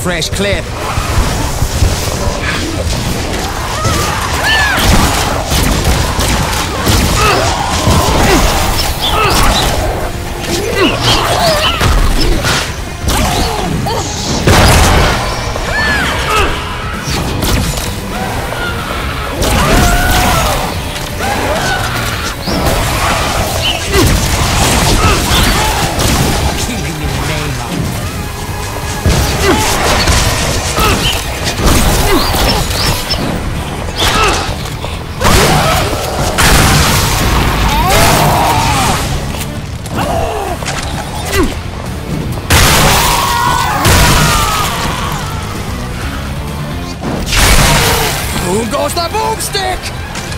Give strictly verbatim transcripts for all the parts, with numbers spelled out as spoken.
fresh clip. Who goes the boomstick?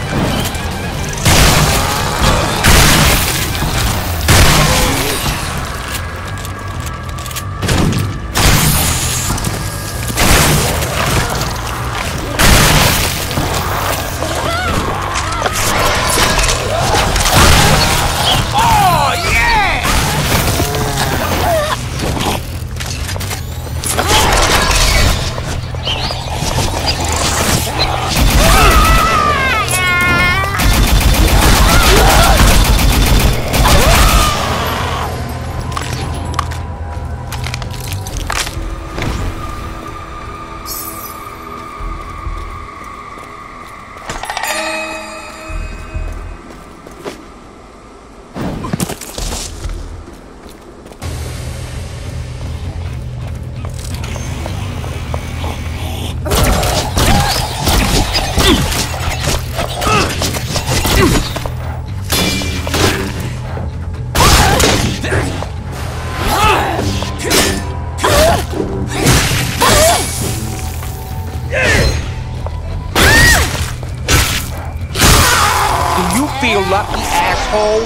Feel lucky, asshole?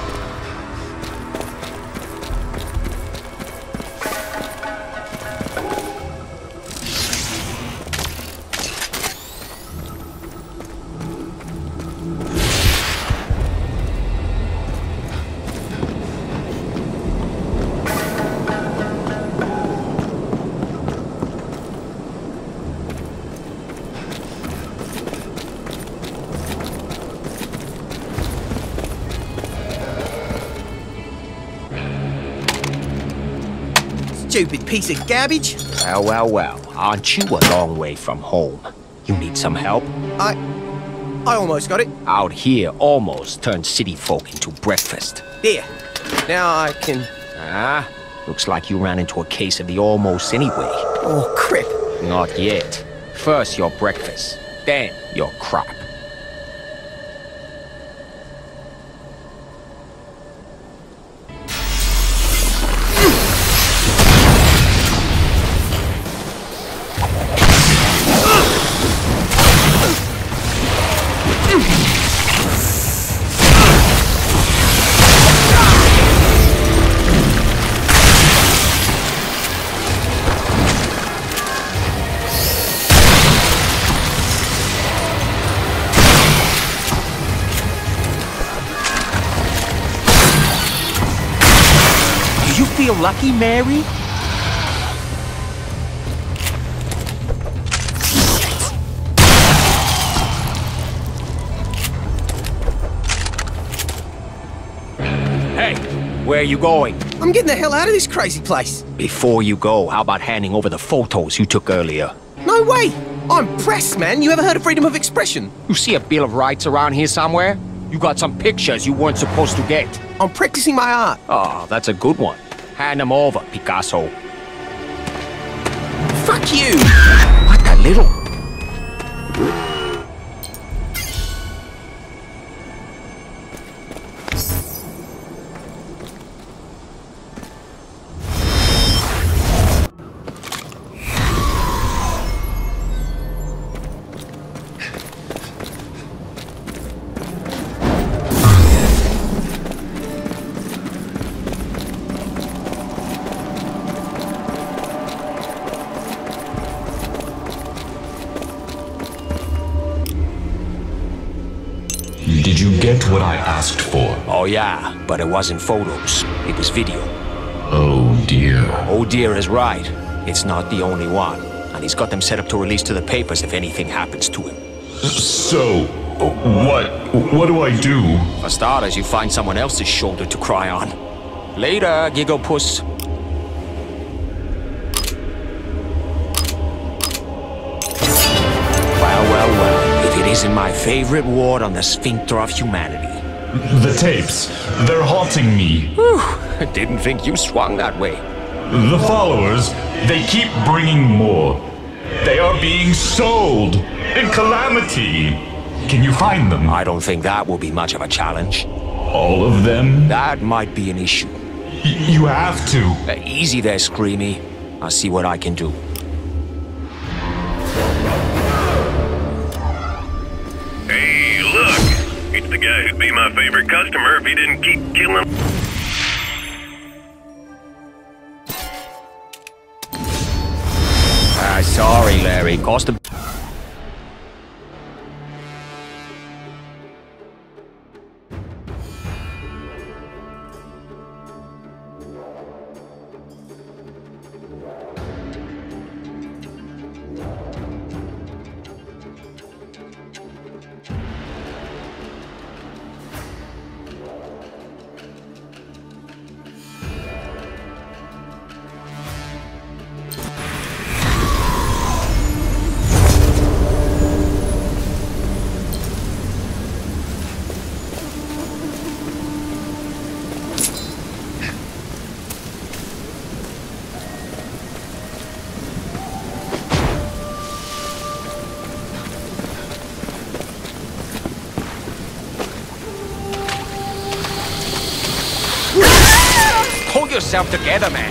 Stupid piece of garbage. Well, well, well. Aren't you a long way from home? You need some help? I... I almost got it. Out here, almost turned city folk into breakfast. There. Now I can... Ah, looks like you ran into a case of the almost anyway. Oh, crap. Not yet. First your breakfast, then your crap. You feel lucky, Mary? Hey, where are you going? I'm getting the hell out of this crazy place. Before you go, how about handing over the photos you took earlier? No way! I'm press, man. You ever heard of freedom of expression? You see a Bill of Rights around here somewhere? You got some pictures you weren't supposed to get. I'm practicing my art. Oh, that's a good one. Hand them over, Picasso. Fuck you! What the little... Did you get what I asked for? Oh yeah, but it wasn't photos. It was video. Oh dear. Oh dear is right. It's not the only one, and he's got them set up to release to the papers if anything happens to him. So, what... what do I do? For starters, you find someone else's shoulder to cry on. Later, Giggle Puss. Well, well, well, if it isn't my favorite ward on the sphincter of humanity. The tapes, they're haunting me. Whew, didn't think you swung that way. The followers, they keep bringing more. They are being sold in Calamity. Can you find them? I don't think that will be much of a challenge. All of them? That might be an issue. Y you have to. Uh, easy there, Screamy. I'll see what I can do. Hey, look! It's the guy who'd be my favorite customer if he didn't keep killing... Ah, sorry, Larry. Cost him... Pull yourself together, man.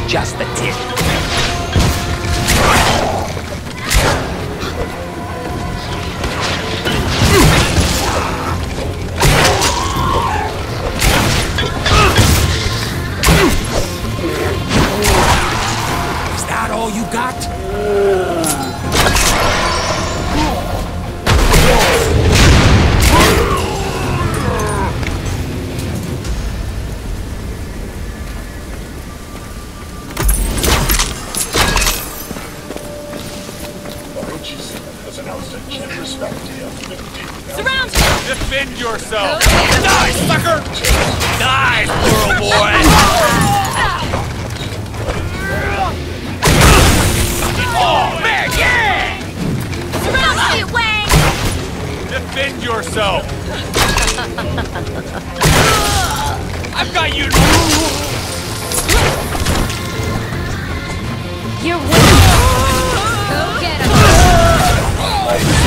just the tip. Is that all you got? Surround! Defend yourself! Die, sucker! Die, squirrel boy! Oh, man, yeah! Surround it, Wang! Defend yourself! I've got you! You're winning! Go get him!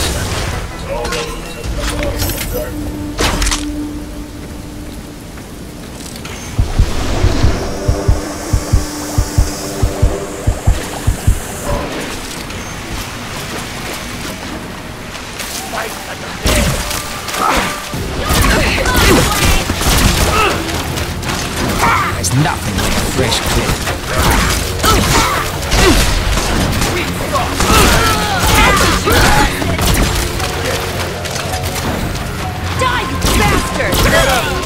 There's nothing like a fresh clip. Die, you bastard!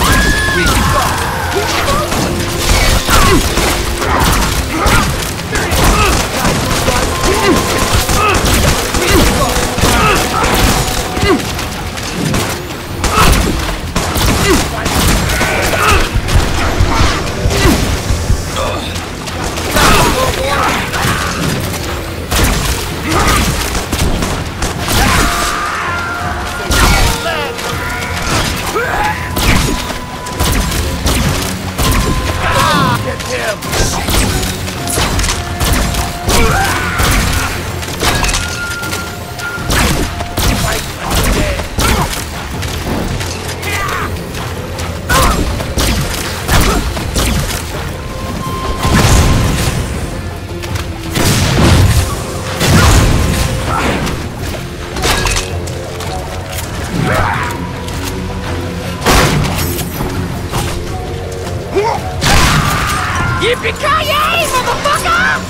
Yippee-ki-yay, motherfucker!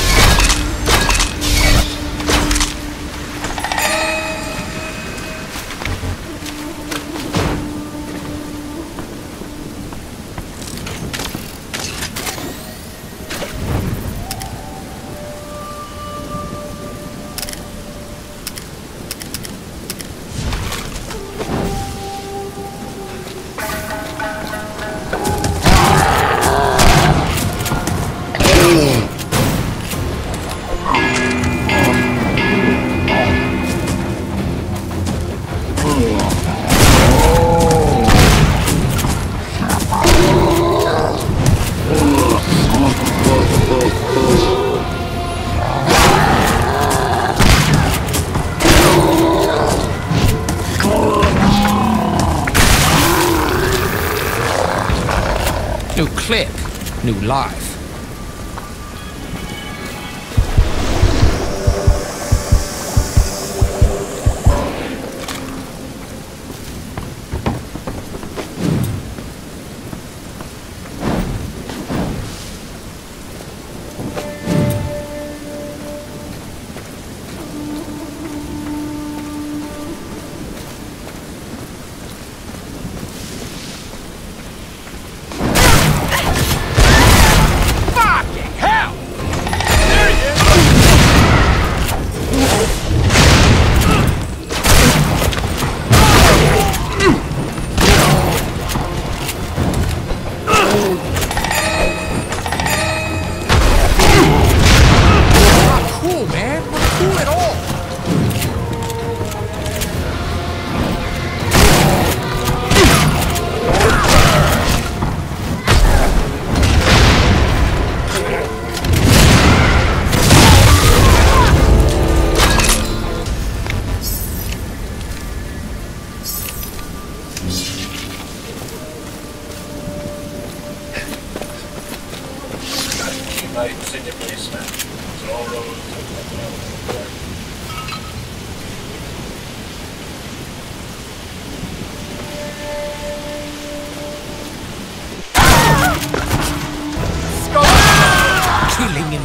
New clip, new life.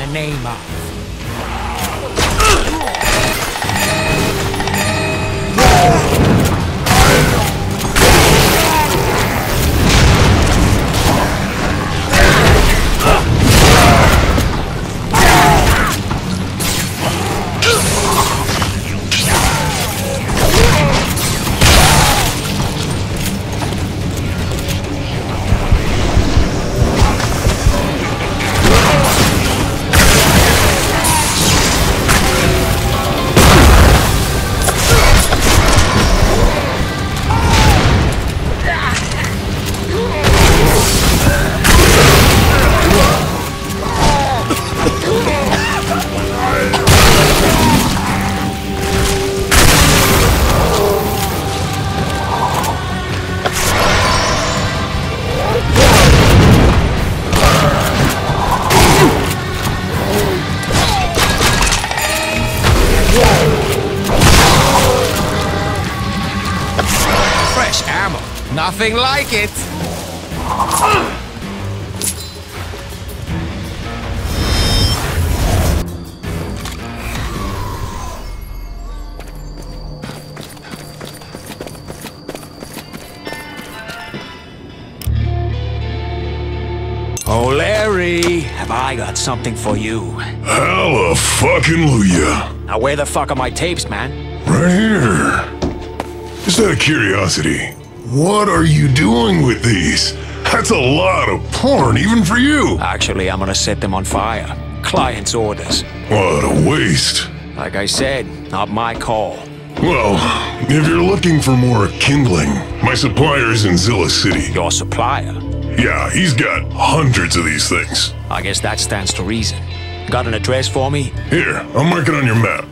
the name of? Nothing like it! Oh, Larry, have I got something for you. Hallelujah. Now where the fuck are my tapes, man? Right here. Just out of curiosity, what are you doing with these? That's a lot of porn, even for you. Actually, I'm gonna set them on fire. Client's orders. What a waste. Like I said, not my call. Well, if you're looking for more kindling, my supplier's in Zilla City. Your supplier? Yeah, he's got hundreds of these things. I guess that stands to reason. Got an address for me? Here, I'll mark it on your map.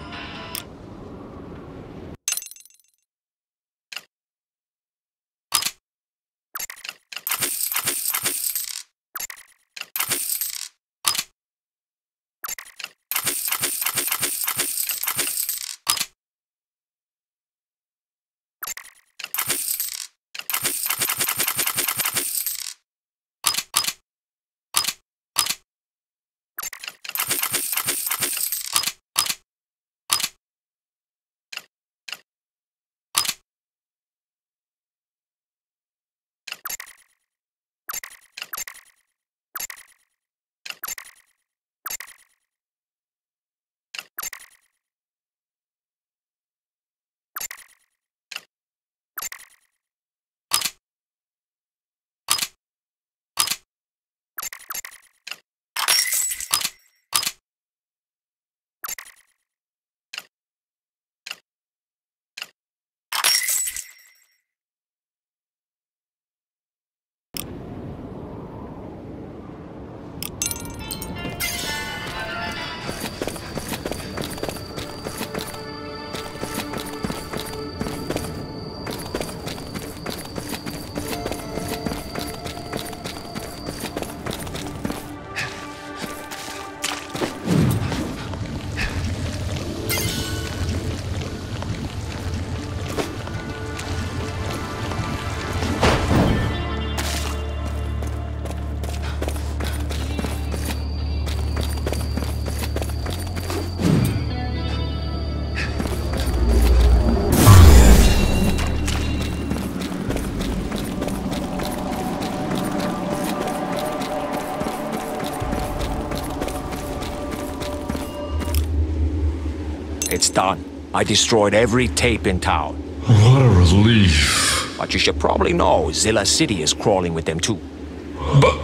It's done. I destroyed every tape in town. What a relief. But you should probably know Zilla City is crawling with them too. But...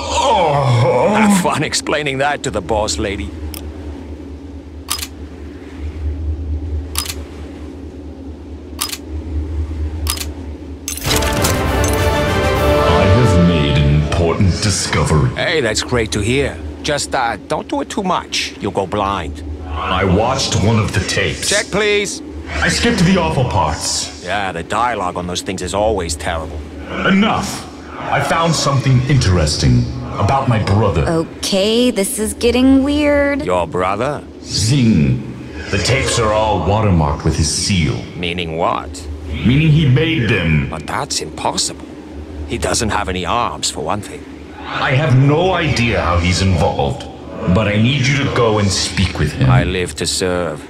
Oh. Have fun explaining that to the boss lady. I have made an important discovery. Hey, that's great to hear. Just, uh, don't do it too much. You'll go blind. I watched one of the tapes. Check, please. I skipped the awful parts. Yeah, the dialogue on those things is always terrible. Enough. I found something interesting about my brother. Okay, this is getting weird. Your brother? Zing. The tapes are all watermarked with his seal. Meaning what? Meaning he made them. But that's impossible. He doesn't have any arms, for one thing. I have no idea how he's involved. but I need you to go and speak with him. I live to serve.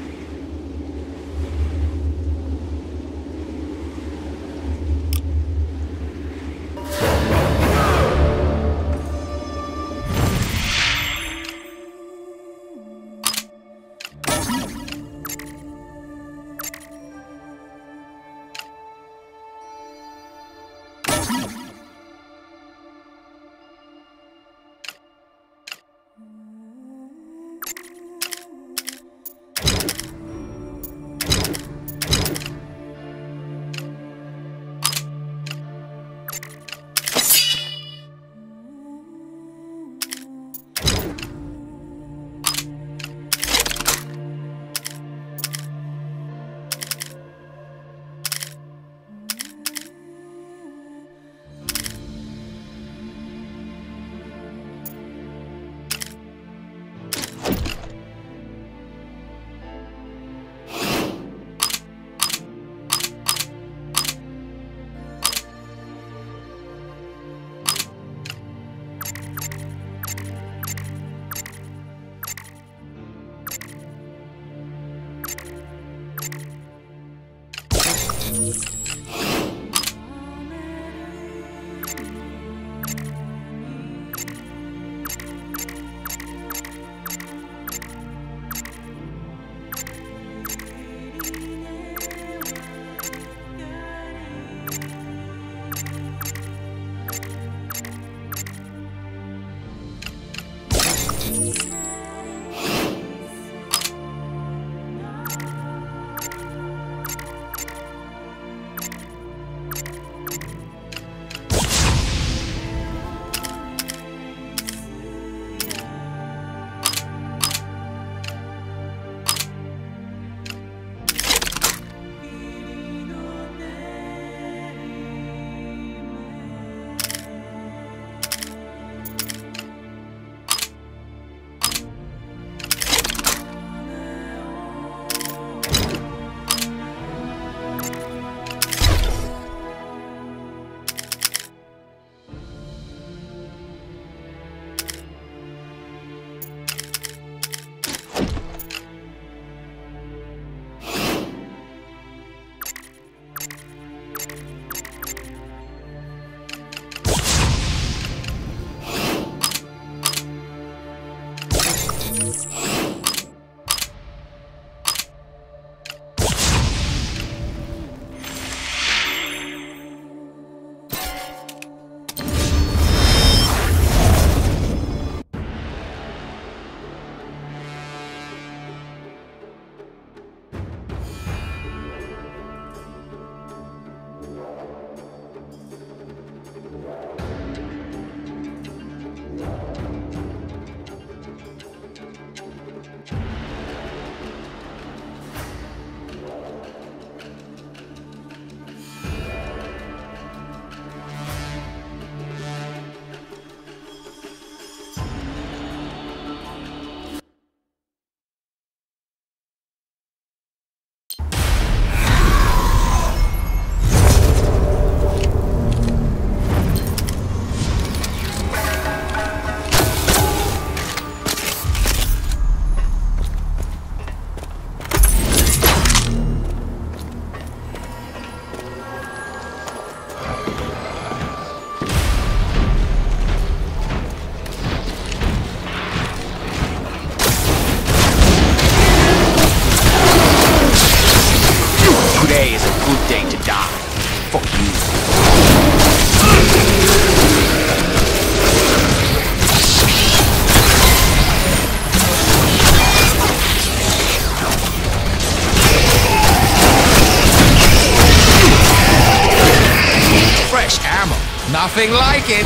Nothing like it!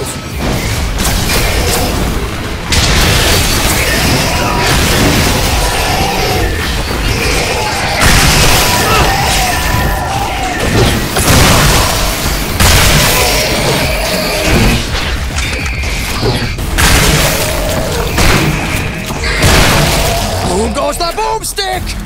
Boom goes the boomstick!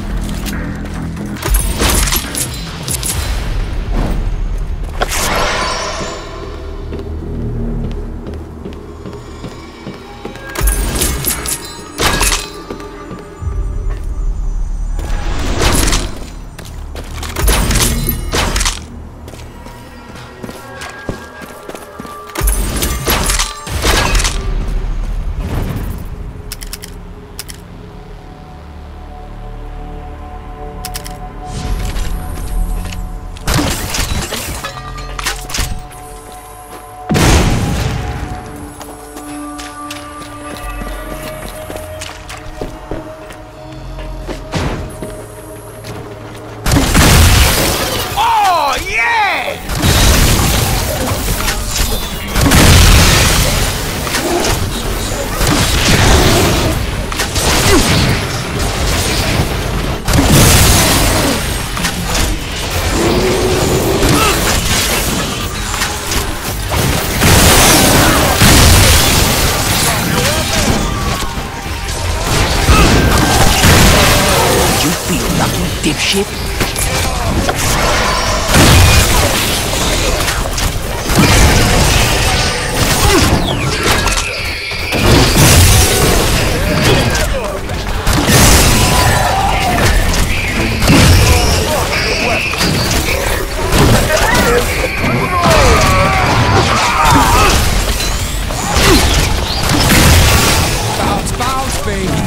shit? Bounce, bounce, baby.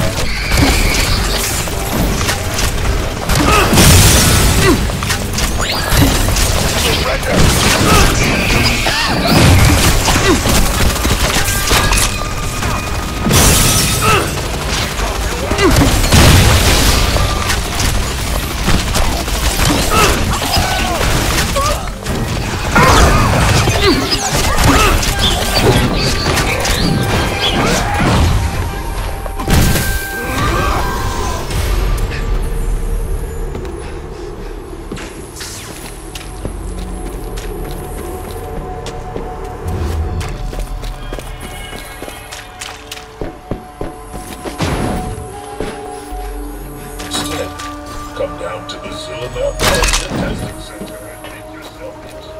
Come down to the Zilla testing center and make yourself useful.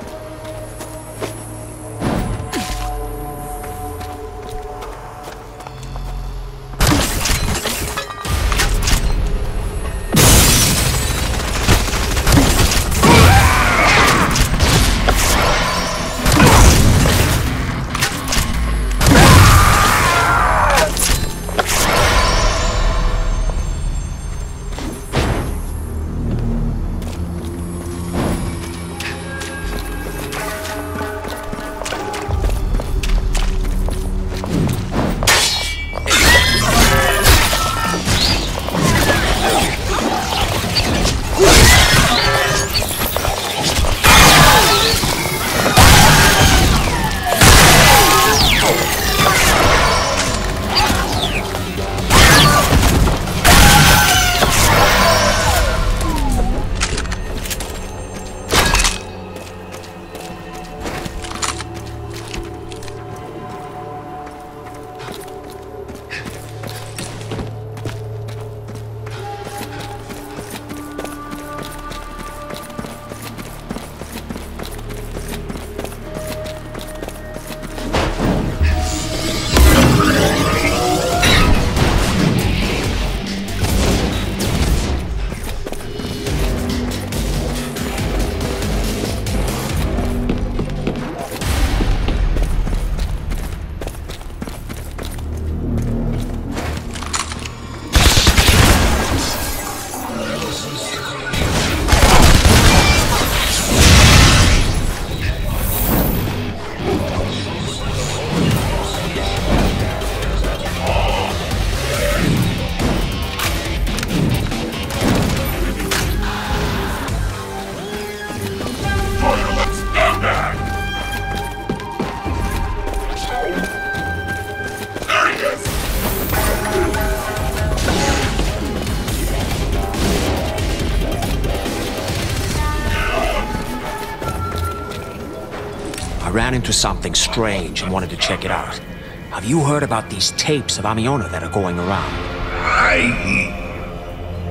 I ran into something strange and wanted to check it out. Have you heard about these tapes of Amiona that are going around? I